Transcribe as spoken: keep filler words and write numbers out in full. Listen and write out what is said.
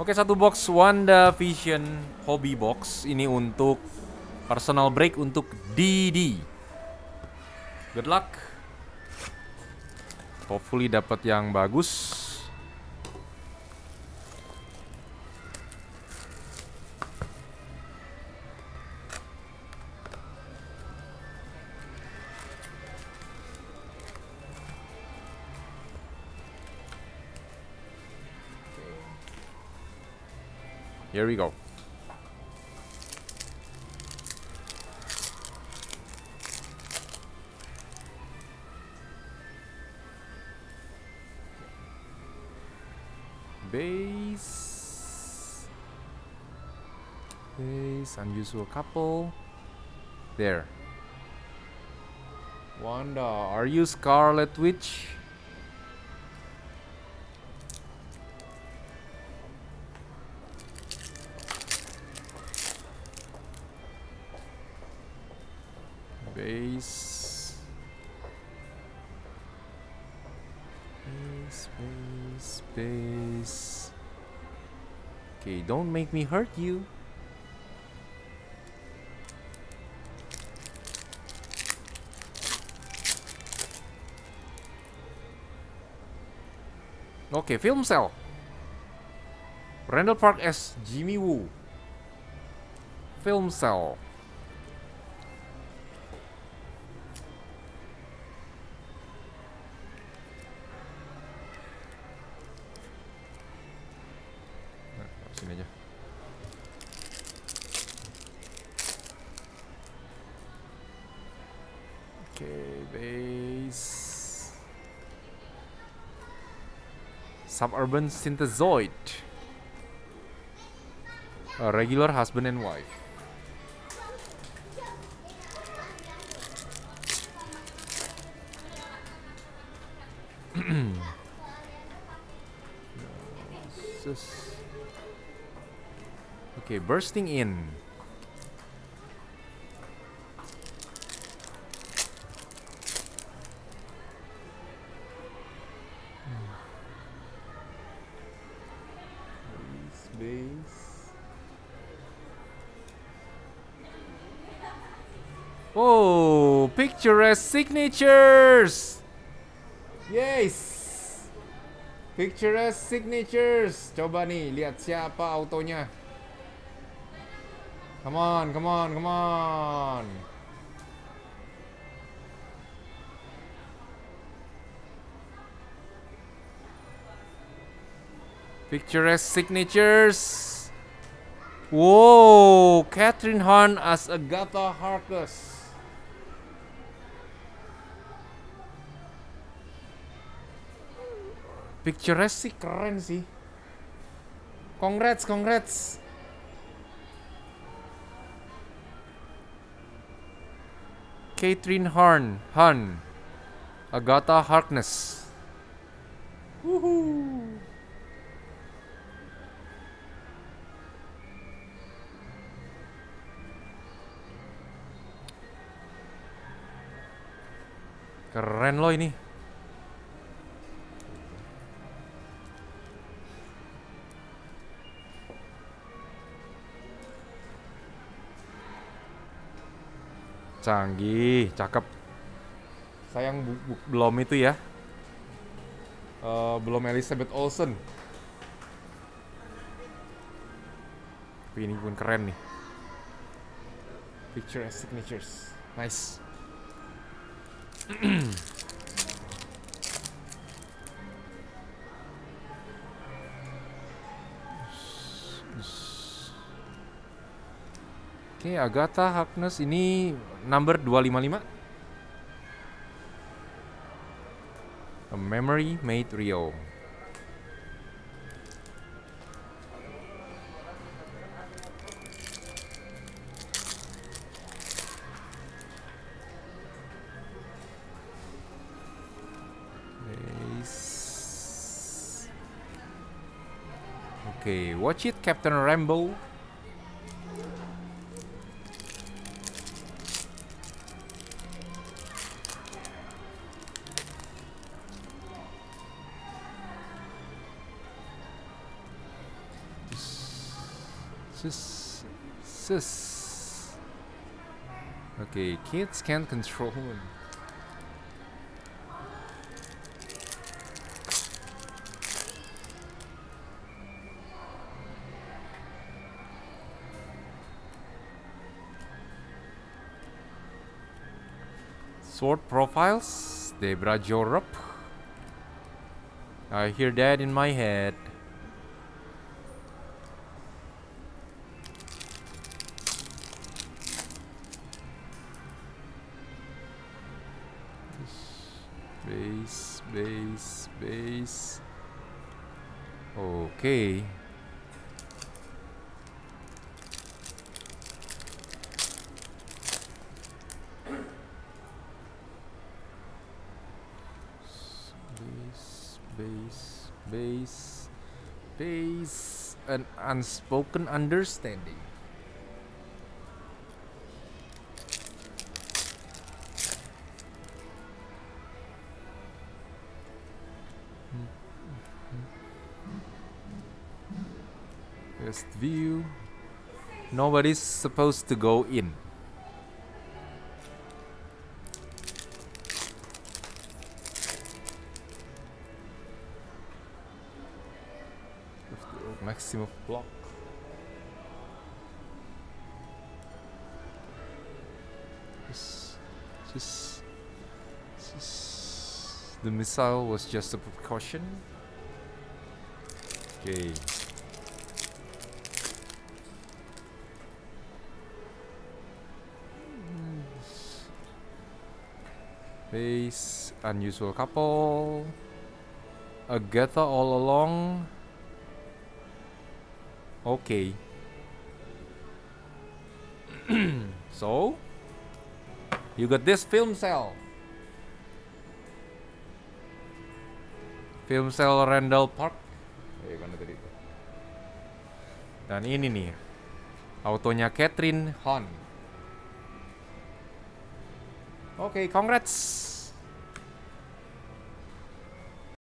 Oke, satu box WandaVision Hobby Box. Ini untuk personal break untuk D D. Good luck. Hopefully dapat yang bagus. Here we go. Base. Base. Unusual couple. There. Wanda, are you Scarlet Witch? Base. Base, base, base. Okay, don't make me hurt you. Okay, film cell. Randall Park as Jimmy Woo. Film cell. Sini aja. Oke, base. Suburban Synthezoid. A regular husband and wife. Sus. Okay, bursting in. Base, base. Oh, picturesque signatures. Yes. Picturesque signatures. Coba nih, lihat siapa autonya. Come on, come on, come on. Picturesque signatures. Whoa, Catherine Hahn as Agatha Harkness. Picturesque sih keren sih. Congrats, congrats. Catherine Hahn, Hahn, Agatha Harkness. Woohoo! Keren loh ini. Canggih, cakep. Sayang bu bu belum itu ya. Uh, belum Elizabeth Olsen. Tapi ini pun keren nih. Picture as signatures. Nice. Oke, okay, Agatha Harkness ini number dua lima lima. A Memory Made Real. Oke, okay, watch it, Captain Rambo. Sus. Sus. Okay, kids can't control him. Sword profiles, Debra Jorup. I hear that in my head. Base, base, base. Okay. Base, base, base, an unspoken understanding. West view. Nobody's supposed to go in. Maximum block. Just, just, just, the missile was just a precaution. Okay. Base, unusual couple. Agatha all along. Okay. So, you got this film cell. Film cell Randall Park. Eh, mana tadi? Dan ini nih, autonya Catherine Hahn. Oke, okay, congrats.